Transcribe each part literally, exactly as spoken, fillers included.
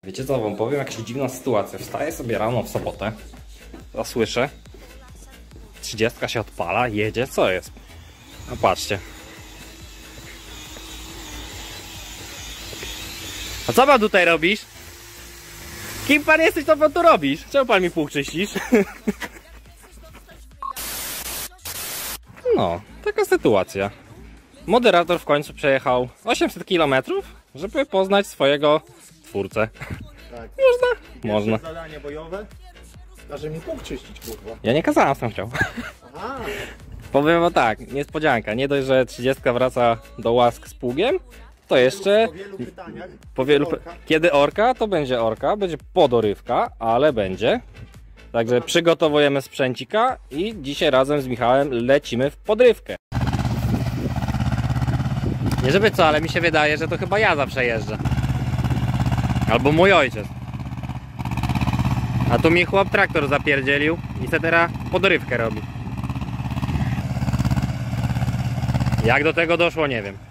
Wiecie co wam powiem? Jakaś dziwna sytuacja. Wstaję sobie rano w sobotę, a słyszę, trzydziestka się odpala, jedzie, co jest? No patrzcie. A co pan tutaj robisz? Kim pan jesteś, co pan tu robisz? Czemu pan mi pół czyścisz? No, taka sytuacja. Moderator w końcu przejechał osiemset kilometrów, żeby poznać swojego twórcę. Tak. Można? Można. Zadanie bojowe. Każe mi punkt czyścić, kurwa. Ja nie kazałem, sam chciał. Aha. Powiem wam tak, niespodzianka. Nie dość, że trzydziestka wraca do łask z pługiem, to jeszcze Po wielu pytaniach. po wielu... Orka. Kiedy orka, to będzie orka, będzie podorywka, ale będzie. Także przygotowujemy sprzęcika i dzisiaj razem z Michałem lecimy w podrywkę. Nie żeby co, ale mi się wydaje, że to chyba ja zawsze jeżdżę. Albo mój ojciec. A tu mi chłop traktor zapierdzielił i se teraz podrywkę robi. Jak do tego doszło, nie wiem.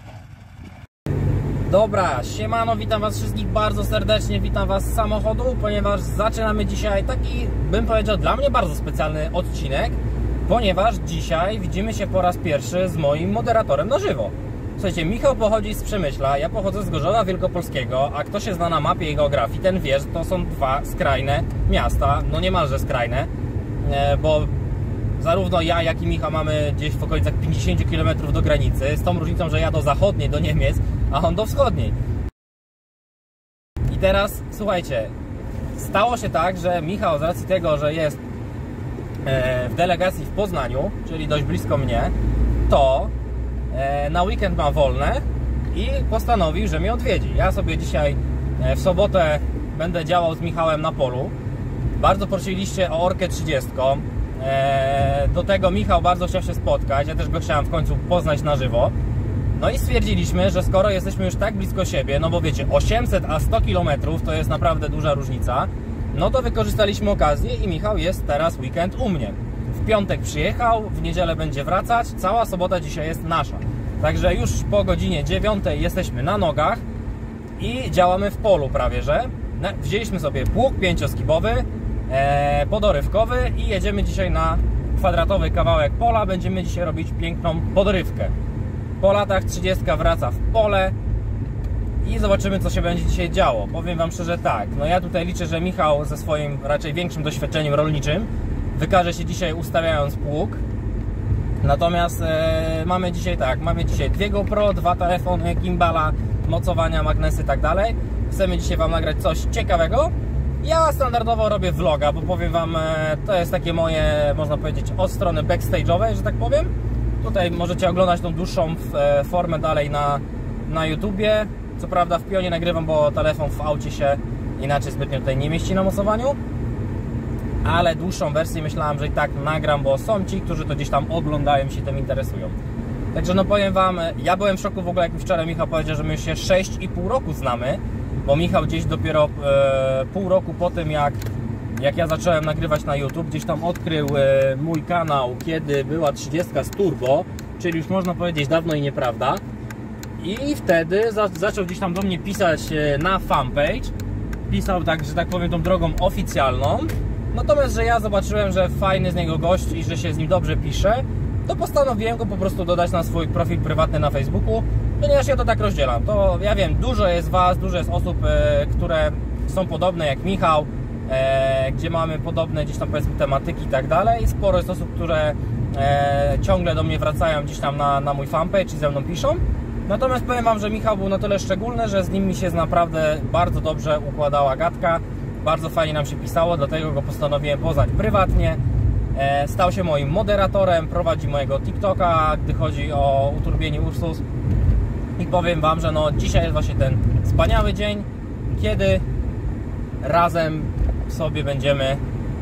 Dobra, siemano, witam was wszystkich bardzo serdecznie, witam was z samochodu, ponieważ zaczynamy dzisiaj taki, bym powiedział, dla mnie bardzo specjalny odcinek, ponieważ dzisiaj widzimy się po raz pierwszy z moim moderatorem na żywo. Słuchajcie, Michał pochodzi z Przemyśla, ja pochodzę z Gorzowa Wielkopolskiego, a kto się zna na mapie i geografii, ten wie, że to są dwa skrajne miasta, no niemalże skrajne, bo zarówno ja, jak i Michał mamy gdzieś w okolicach pięćdziesiąt kilometrów do granicy, z tą różnicą, że ja do zachodniej, do Niemiec, a on do wschodniej. I teraz, słuchajcie, stało się tak, że Michał z racji tego, że jest w delegacji w Poznaniu, czyli dość blisko mnie, to na weekend ma wolne i postanowił, że mnie odwiedzi. Ja sobie dzisiaj w sobotę będę działał z Michałem na polu. Bardzo prosiliście o orkę trzydzieści. Do tego Michał bardzo chciał się spotkać. Ja też go chciałem w końcu poznać na żywo. No i stwierdziliśmy, że skoro jesteśmy już tak blisko siebie, no bo wiecie, osiemset a sto kilometrów to jest naprawdę duża różnica, no to wykorzystaliśmy okazję i Michał jest teraz weekend u mnie. W piątek przyjechał, w niedzielę będzie wracać, cała sobota dzisiaj jest nasza. Także już po godzinie dziewiątej jesteśmy na nogach i działamy w polu prawie, że wzięliśmy sobie pług pięcioskibowy, e, podorywkowy i jedziemy dzisiaj na kwadratowy kawałek pola. Będziemy dzisiaj robić piękną podrywkę. Po latach trzydziestka wraca w pole i zobaczymy, co się będzie dzisiaj działo. Powiem wam szczerze tak, no ja tutaj liczę, że Michał ze swoim raczej większym doświadczeniem rolniczym wykaże się dzisiaj ustawiając pług. Natomiast e, mamy dzisiaj tak, mamy dzisiaj dwie GoPro, dwa telefony, gimbala, mocowania, magnesy i tak dalej. Chcemy dzisiaj wam nagrać coś ciekawego. Ja standardowo robię vloga, bo powiem wam, e, to jest takie moje, można powiedzieć, od strony backstage'owej, że tak powiem. Tutaj możecie oglądać tą dłuższą e, formę dalej na, na YouTubie. Co prawda w pionie nagrywam, bo telefon w aucie się inaczej zbytnio tutaj nie mieści na mocowaniu. Ale dłuższą wersję myślałem, że i tak nagram, bo są ci, którzy to gdzieś tam oglądają, się tym interesują. Także no powiem wam, ja byłem w szoku w ogóle, jak mi wczoraj Michał powiedział, że my się sześć i pół roku znamy, bo Michał gdzieś dopiero e, pół roku po tym, jak, jak ja zacząłem nagrywać na YouTube, gdzieś tam odkrył e, mój kanał, kiedy była trzydziestka z turbo, czyli już można powiedzieć dawno i nieprawda. I wtedy za, zaczął gdzieś tam do mnie pisać e, na fanpage, pisał tak, że tak powiem, tą drogą oficjalną. Natomiast, że ja zobaczyłem, że fajny z niego gość i że się z nim dobrze pisze, to postanowiłem go po prostu dodać na swój profil prywatny na Facebooku, ponieważ ja to tak rozdzielam. To ja wiem, dużo jest was, dużo jest osób, e, które są podobne jak Michał, e, gdzie mamy podobne gdzieś tam powiedzmy tematyki i tak dalej. Sporo jest osób, które e, ciągle do mnie wracają gdzieś tam na, na mój fanpage i ze mną piszą. Natomiast powiem wam, że Michał był na tyle szczególny, że z nim mi się naprawdę bardzo dobrze układała gadka. Bardzo fajnie nam się pisało, dlatego go postanowiłem poznać prywatnie. E, stał się moim moderatorem, prowadzi mojego TikToka, gdy chodzi o uturbienie Ursus. I powiem wam, że no dzisiaj jest właśnie ten wspaniały dzień, kiedy razem sobie będziemy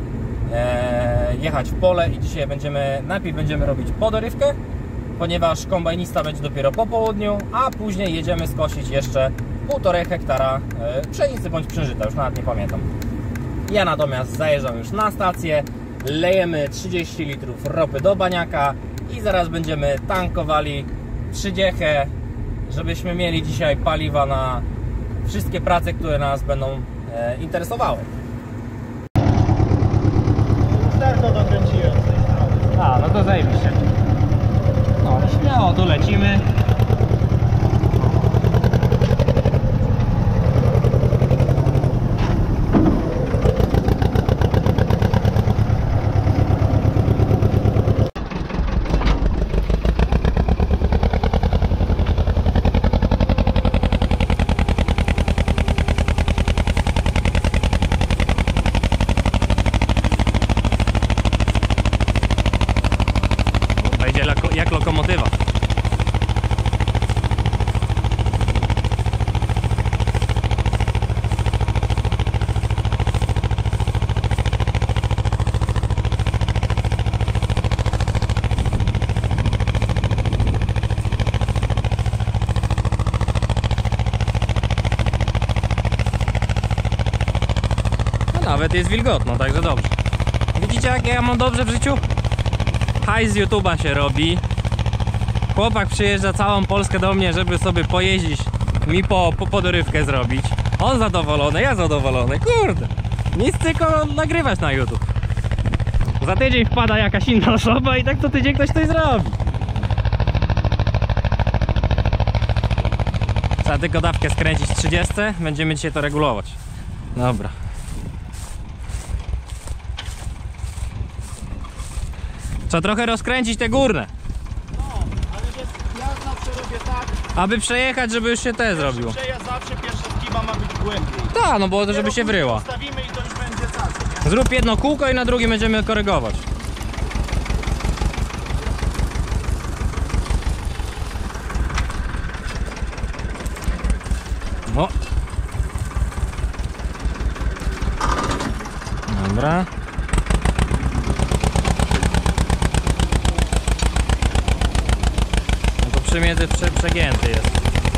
e, jechać w pole i dzisiaj będziemy, najpierw będziemy robić podorywkę, ponieważ kombajnista będzie dopiero po południu, a później jedziemy skosić jeszcze półtorej hektara e, pszenicy bądź przężyta, już nawet nie pamiętam. Ja natomiast zajeżdżam już na stację, lejemy trzydzieści litrów ropy do baniaka i zaraz będziemy tankowali trzydziechę, żebyśmy mieli dzisiaj paliwa na wszystkie prace, które nas będą e, interesowały. Lusterko dokręciłem z tej strony. A, no to zajebiście. No, śmiało tu lecimy. Jak lokomotywa. No nawet jest wilgotno, także dobrze. Widzicie, jak ja mam dobrze w życiu? Hajs z YouTube'a się robi. Chłopak przyjeżdża całą Polskę do mnie, żeby sobie pojeździć, mi po, po podrywkę zrobić. On zadowolony, ja zadowolony. Kurde, nic tylko nagrywać na YouTube. Za tydzień wpada jakaś inna osoba i tak co tydzień ktoś coś zrobi. Trzeba tylko dawkę skręcić trzydzieści, będziemy dzisiaj to regulować. Dobra. Trzeba trochę rozkręcić te górne. Ja zawsze robię tak. Aby przejechać, żeby już się te zrobiło. Przejazd zawsze pierwsza skiba ma być głębiej. Tak, no bo to żeby się wryła. Zostawimy i to już będzie cacy, nie? Zrób jedno kółko i na drugim będziemy korygować. No. Dobra. No to przemięty prze, przegięty jest.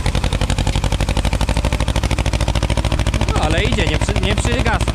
No ale idzie, nie, przy, nie przygasa.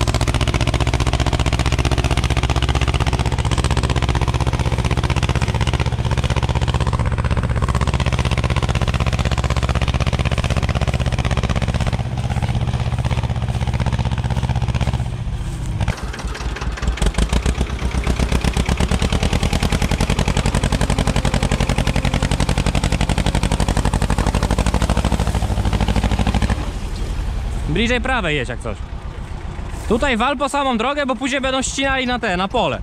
Bliżej prawej jedź jak coś. Tutaj wal po samą drogę, bo później będą ścinali na te, na pole.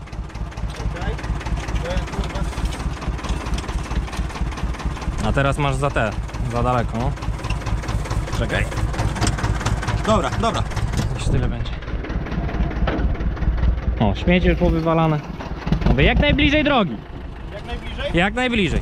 A teraz masz za te, za daleko. No. Czekaj. Dobra, dobra. Już tyle będzie. O, śmieci już powywalane. Mówię, jak najbliżej drogi. Jak najbliżej? Jak najbliżej.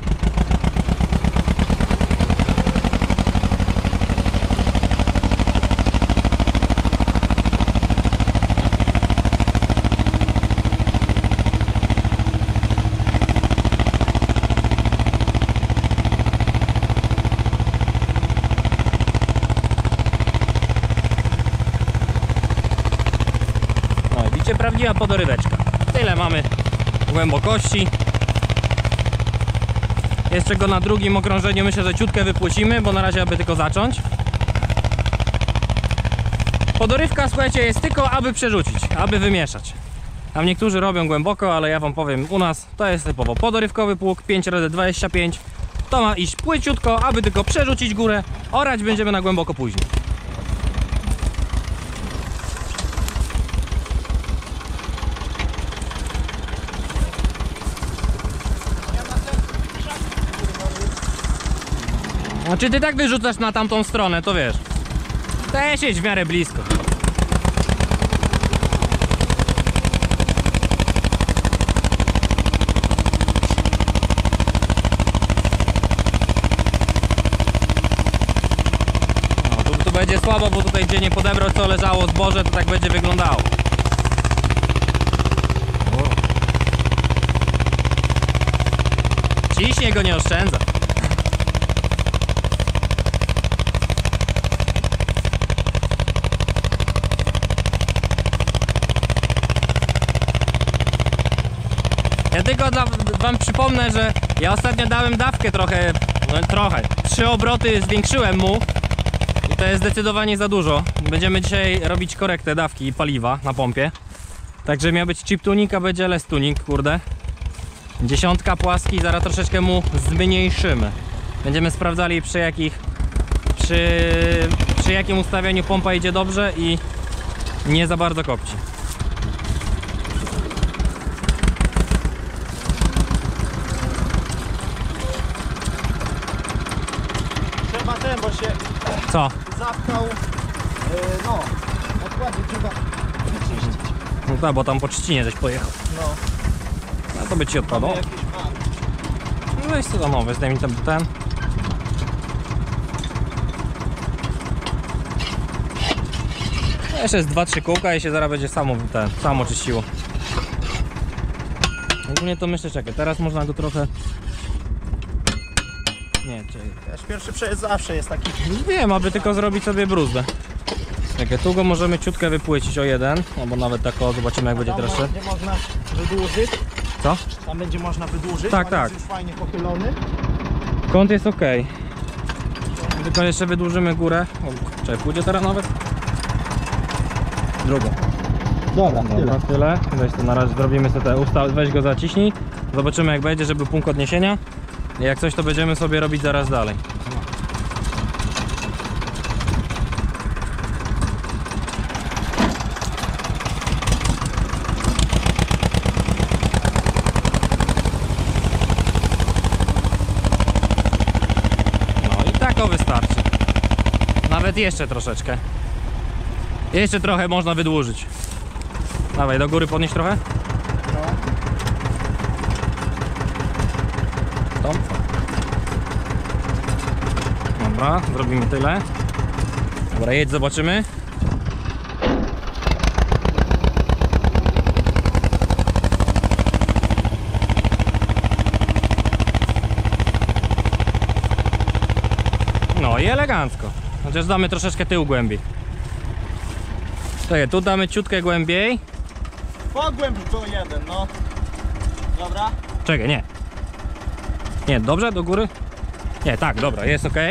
Prawdziwa podoryweczka. Tyle mamy głębokości. Jeszcze go na drugim okrążeniu myślę, że ciutkę wypłacimy, bo na razie aby tylko zacząć. Podorywka, słuchajcie, jest tylko aby przerzucić, aby wymieszać. Tam niektórzy robią głęboko, ale ja wam powiem, u nas to jest typowo podorywkowy pług pięć razy dwadzieścia pięć. To ma iść płyciutko, aby tylko przerzucić górę. Orać będziemy na głęboko później. Znaczy ty tak wyrzucasz na tamtą stronę, to wiesz. Też jedź w miarę blisko. No, tu, tu będzie słabo, bo tutaj gdzie nie podebrał co leżało zboże, to tak będzie wyglądało. Ciśnie go nie oszczędza. Ja tylko dla, wam przypomnę, że ja ostatnio dałem dawkę trochę, no trochę, trzy obroty zwiększyłem mu To jest zdecydowanie za dużo. Będziemy dzisiaj robić korektę dawki paliwa na pompie. Także miał być chip tuning, a będzie less tuning, kurde. Dziesiątka płaski, zaraz troszeczkę mu zmniejszymy. Będziemy sprawdzali przy jakich przy, przy jakim ustawieniu pompa idzie dobrze i nie za bardzo kopci. Trzeba ten, bo się Co? zapchał. Yy, no, odkładzie trzeba wyczyścić. No tak, bo tam po trzcinie żeś pojechał. No, No to by ci odpadło. mamy jakieś pan. No weź co tam nowy, zdejmij ten, ten. Jeszcze jest dwa trzy kółka i się zaraz będzie samo, ten, samo czyściło. Ogólnie to myślę, czekaj, teraz można go trochę... Nie, czekaj. Wiesz, pierwszy przejazd zawsze jest taki. Wiem, aby tylko zrobić sobie bruzdę. Czekaj, tu go możemy ciutkę wypłycić o jeden, albo nawet tak o, zobaczymy jak będzie Tam teraz szedł. będzie można wydłużyć. Co? Tam będzie można wydłużyć. Tak, on tak. jest już fajnie pochylony. Kąt jest ok. Tylko jeszcze wydłużymy górę. O, czekaj, pójdzie teraz nawet? Drugą. Dobra, Dobra, tyle. Weź to na razie zrobimy sobie te usta, weź go zaciśnij. Zobaczymy jak będzie, żeby punkt odniesienia. I jak coś to będziemy sobie robić zaraz dalej. No i tak o wystarczy. Nawet jeszcze troszeczkę. Jeszcze trochę można wydłużyć. Dawaj, do góry podnieść trochę. To. Dobra, zrobimy tyle. Dobra, jedź, zobaczymy. No i elegancko. Chociaż damy troszeczkę tył głębiej. Czekaj, tu damy ciutkę głębiej. Pogłęb go jeden, no. Dobra. Czekaj, nie. Nie, dobrze, do góry? Nie, tak, dobra, jest ok.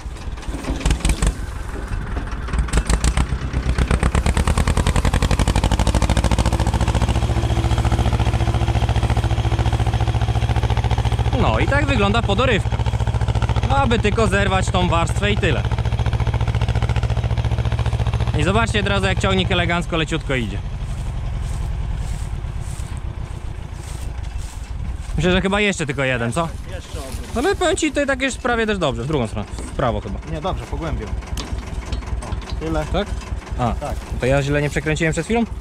No i tak wygląda podorywka. Aby tylko zerwać tą warstwę i tyle. I zobaczcie od razu jak ciągnik elegancko, leciutko idzie. Myślę, że chyba jeszcze tylko jeden, co? Jeszcze obrót. Ale powiem ci, tutaj tak jest prawie też dobrze, w drugą stronę, w prawo chyba. Nie, dobrze, pogłębił. O, tyle. Tak? A, Tak. to ja źle nie przekręciłem przed chwilą?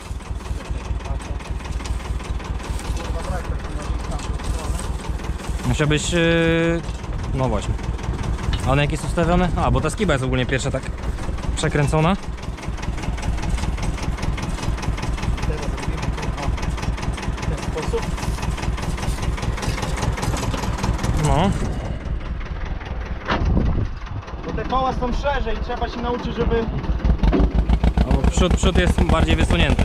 Musiałbyś... Yy... No właśnie. A one jak jest ustawione? A, bo ta skiba jest ogólnie pierwsza tak przekręcona. Teraz zrobimy to w ten sposób. No. Bo te koła są szerzej i trzeba się nauczyć, żeby... A bo przód, przód jest bardziej wysunięty.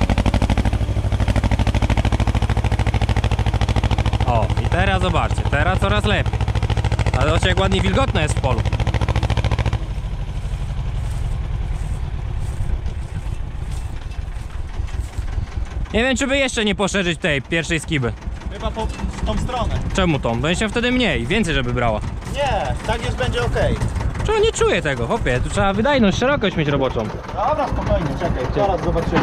O, i teraz zobaczcie, teraz coraz lepiej. Ale zobaczcie jak ładnie wilgotno jest w polu. Nie wiem, czy by jeszcze nie poszerzyć tej pierwszej skiby. Chyba po w tą stronę. Czemu tą? Będzie się wtedy mniej, więcej żeby brała. Nie, tak już będzie ok. Czemu nie czuję tego, chłopie? Tu trzeba wydajność, szerokość mieć roboczą. Dobra, spokojnie, czekaj, zaraz zobaczymy.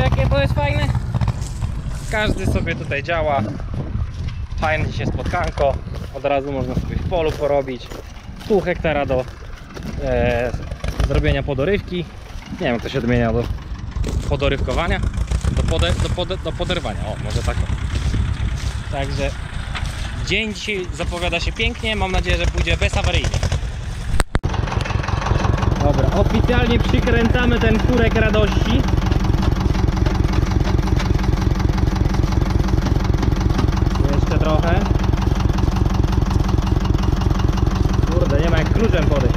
jakie to jest fajne? Każdy sobie tutaj działa. Fajne dzisiaj spotkanko. Od razu można sobie w polu porobić. Pół hektara do e, zrobienia podorywki. Nie wiem, jak to się odmienia, do podorywkowania. Do, pode, do, pode, do poderwania. O, może tak. Także dzień dzisiaj zapowiada się pięknie. Mam nadzieję, że pójdzie bezawaryjnie. Dobra, oficjalnie przykręcamy ten kurek radości. Jeszcze trochę. Kurde, nie ma jak kluczem podejść.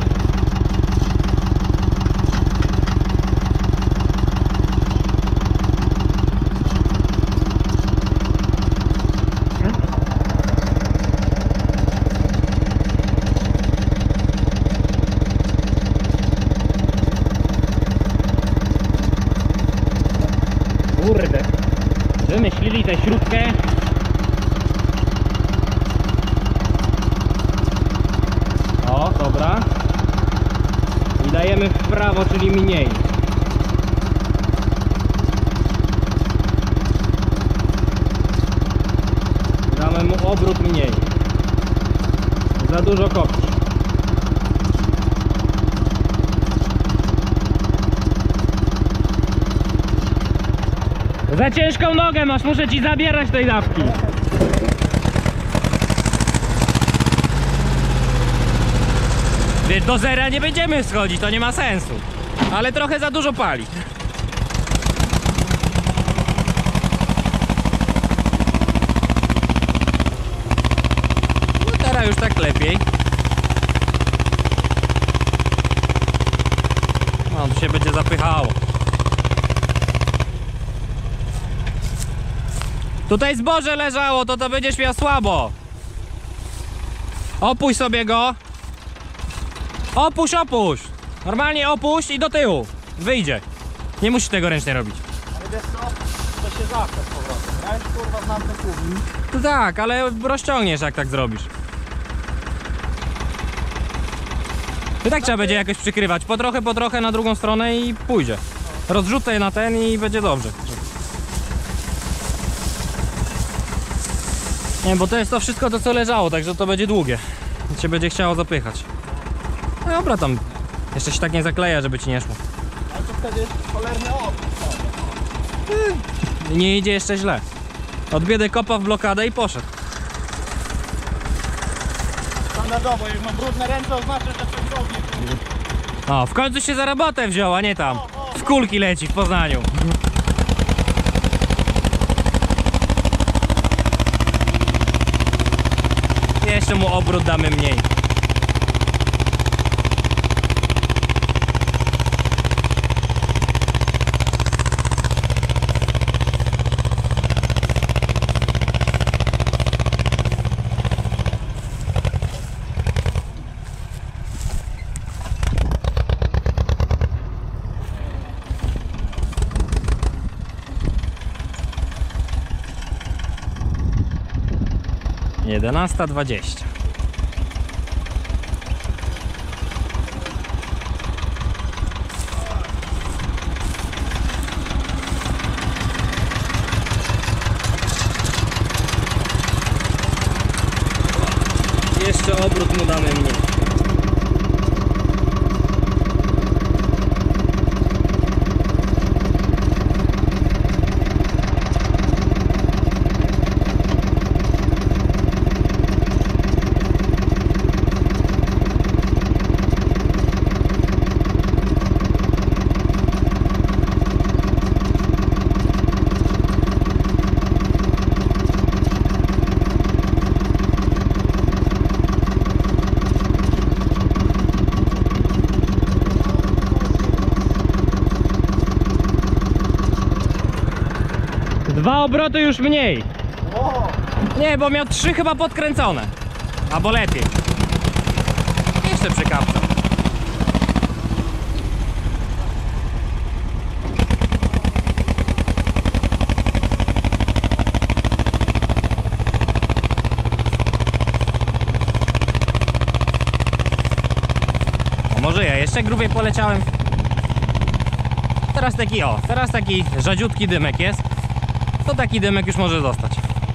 Kurde, wymyślili tę śrubkę. O, dobra. I dajemy w prawo, czyli mniej. Damy mu obrót mniej. Za dużo kopci. Za ciężką nogę masz, muszę ci zabierać tej dawki. Wiesz, do zera nie będziemy schodzić, to nie ma sensu. Ale trochę za dużo pali. No teraz już tak lepiej. No, tu się będzie zapychało. Tutaj zboże leżało, to to będziesz miał słabo. Opuść sobie go. Opuść, opuść. Normalnie opuść i do tyłu. Wyjdzie. Nie musisz tego ręcznie robić. Ale wiesz co? To się zawsze z powrotem. Ja już kurwa znam te kółki. To tak, ale rozciągniesz jak tak zrobisz. I tak trzeba będzie jakoś przykrywać. Po trochę, po trochę na drugą stronę i pójdzie. Rozrzucę na ten i będzie dobrze. Nie, bo to jest to wszystko to, co leżało, także to będzie długie. I cię będzie chciało zapychać. No dobra, tam jeszcze się tak nie zakleja, żeby ci nie szło. Ale to wtedy jest cholerny opór. Nie idzie jeszcze źle. Odbiedę kopa w blokadę i poszedł. Standardowo, jak mam brudne ręce, oznacza, że coś robię. O, w końcu się za robotę wziął, a nie tam. W kulki leci w Poznaniu. Jeszcze mu obrót damy mniej. jedenasta dwadzieścia. Jeszcze obrót mu damy mniej. Dwa obroty już mniej. O! Nie, bo miał trzy chyba podkręcone. Albo lepiej. Jeszcze przykapcę. A może ja jeszcze grubiej poleciałem? teraz taki o, teraz taki rzadziutki dymek jest. To taki dymek już może zostać.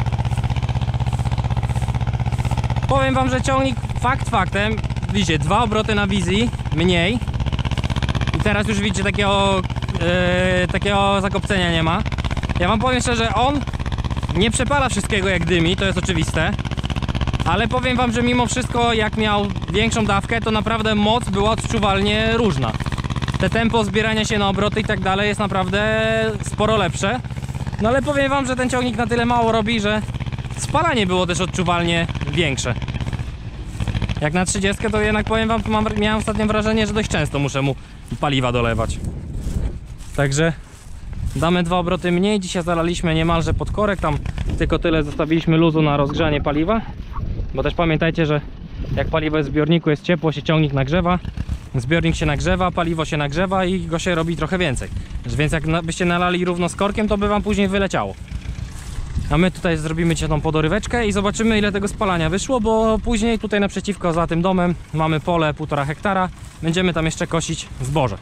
Powiem wam, że ciągnik fakt faktem, widzicie, dwa obroty na wizji mniej. I teraz już widzicie, takiego, yy, takiego zakopcenia nie ma. Ja wam powiem szczerze, on nie przepala wszystkiego jak dymi, to jest oczywiste. Ale powiem wam, że mimo wszystko, jak miał większą dawkę, to naprawdę moc była odczuwalnie różna. Te tempo zbierania się na obroty i tak dalej jest naprawdę sporo lepsze. No ale powiem wam, że ten ciągnik na tyle mało robi, że spalanie było też odczuwalnie większe. Jak na trzydziestkę, to jednak powiem wam, mam, miałem ostatnio wrażenie, że dość często muszę mu paliwa dolewać. Także damy dwa obroty mniej. Dzisiaj zalaliśmy niemalże pod korek, tam tylko tyle zostawiliśmy luzu na rozgrzanie paliwa. Bo też pamiętajcie, że jak paliwo jest w zbiorniku, jest ciepło, się ciągnik nagrzewa, zbiornik się nagrzewa, paliwo się nagrzewa i go się robi trochę więcej. Więc jak byście nalali równo z korkiem, to by wam później wyleciało. A my tutaj zrobimy dzisiaj tą podoryweczkę i zobaczymy, ile tego spalania wyszło, bo później tutaj naprzeciwko za tym domem mamy pole półtora hektara. Będziemy tam jeszcze kosić zboże.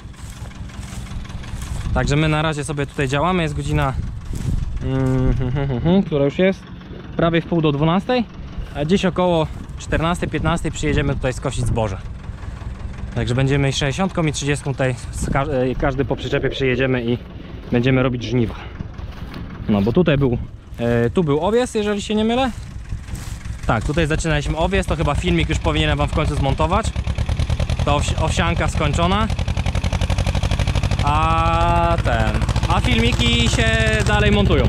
Także my na razie sobie tutaj działamy. Jest godzina, mm, hmm, hmm, hmm, która już jest prawie w pół do dwunastej, a dziś około czternastej piętnastej przyjedziemy tutaj skosić zboże. Także będziemy sześćdziesiątką i trzydziestką tutaj, każdy po przyczepie przyjedziemy i będziemy robić żniwa. No bo tutaj był, e, tu był owies, jeżeli się nie mylę. Tak, tutaj zaczynaliśmy owies, to chyba filmik już powinienem wam w końcu zmontować. To owsianka skończona. A ten, a filmiki się dalej montują.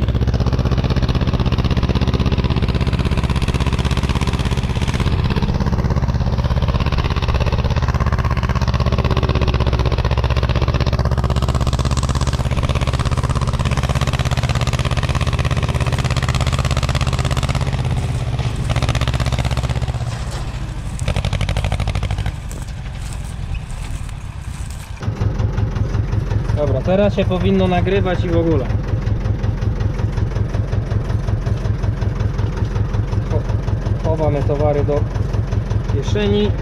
Dobra, teraz się powinno nagrywać i w ogóle. Chowamy towary do kieszeni.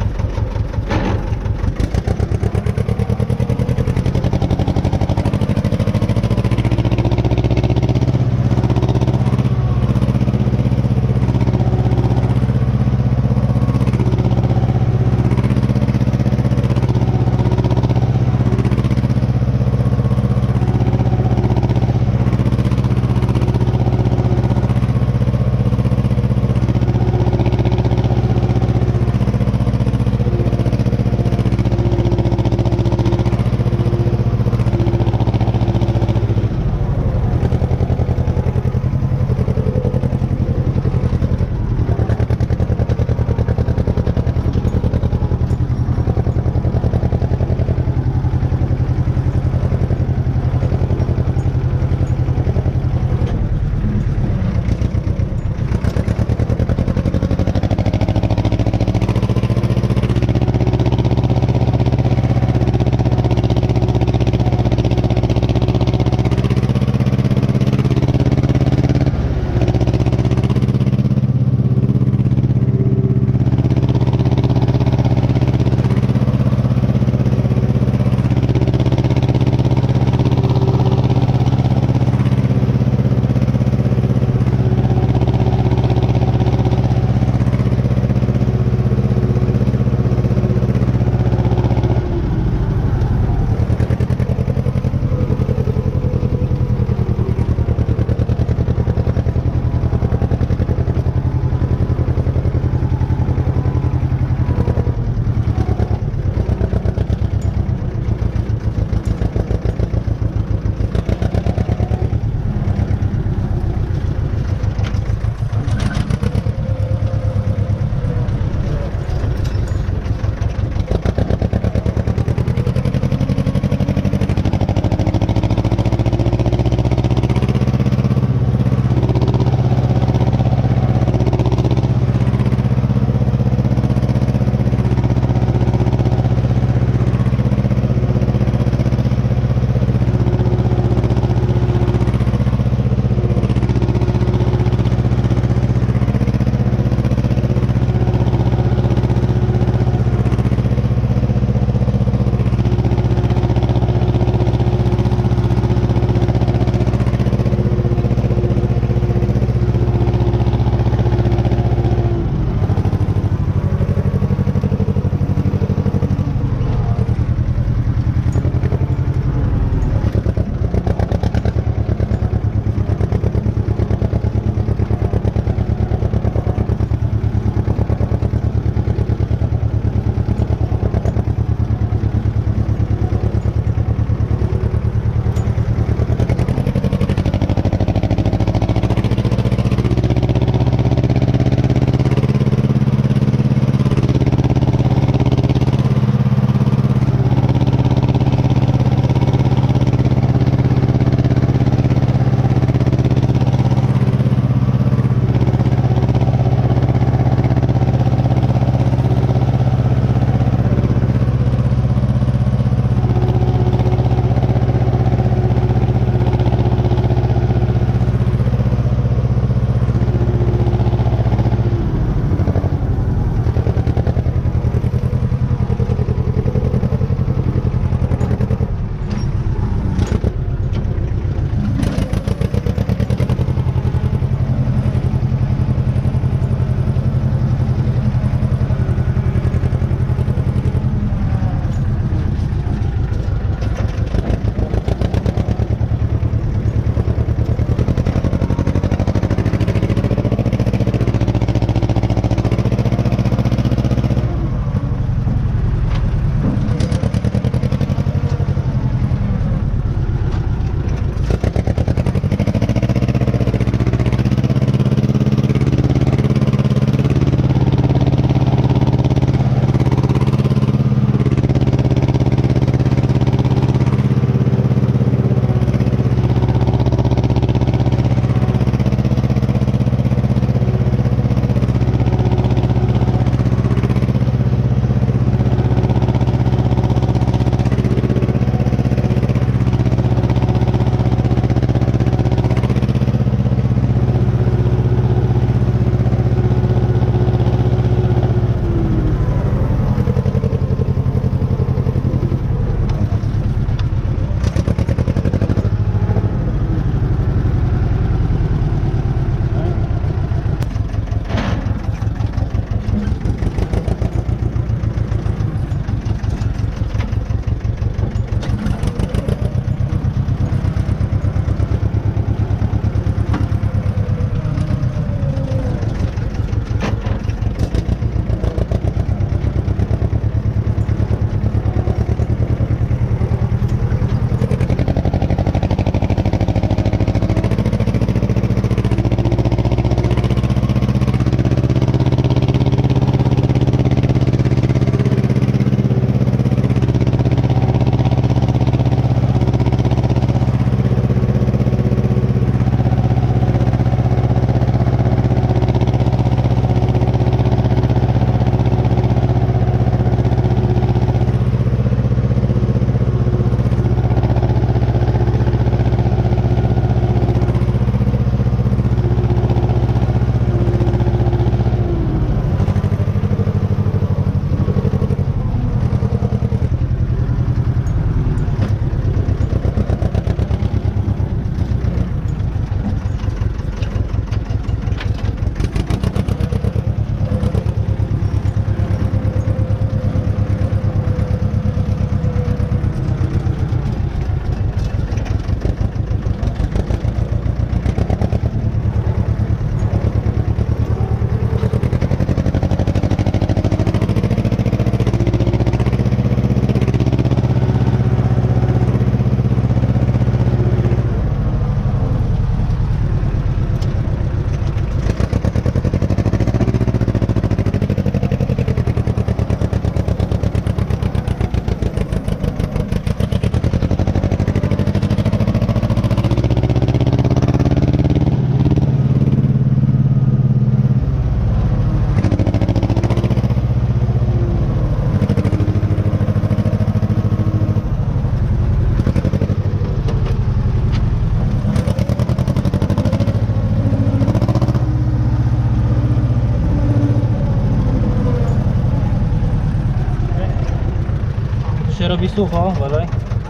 się robi sucho, uważaj.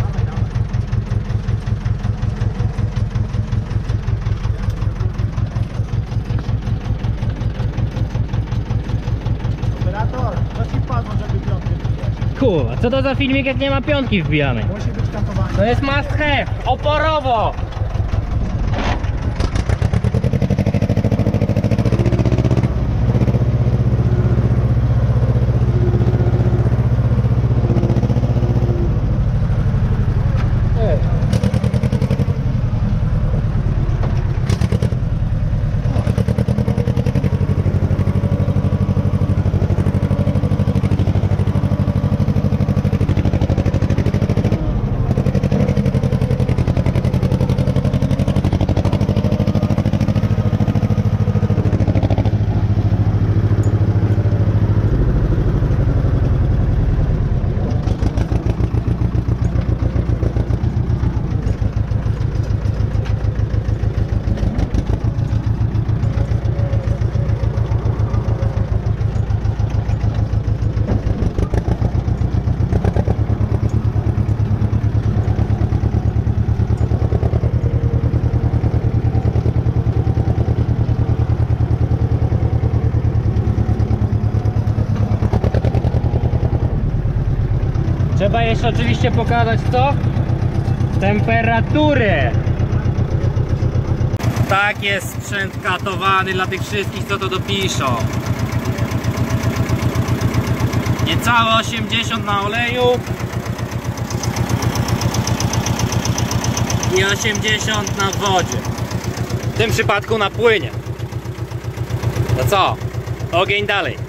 Operator, co ci wpadło, żeby piątkę wbijać? Kurwa, co to za filmik, jak nie ma piątki wbijamy? Musi być katowanie. To jest must have, oporowo! Trzeba jeszcze oczywiście pokazać co? Temperaturę! Tak jest sprzęt katowany dla tych wszystkich, co to dopiszą. Niecałe osiemdziesiąt na oleju i osiemdziesiąt na wodzie. W tym przypadku na płynie. To co? Ogień dalej.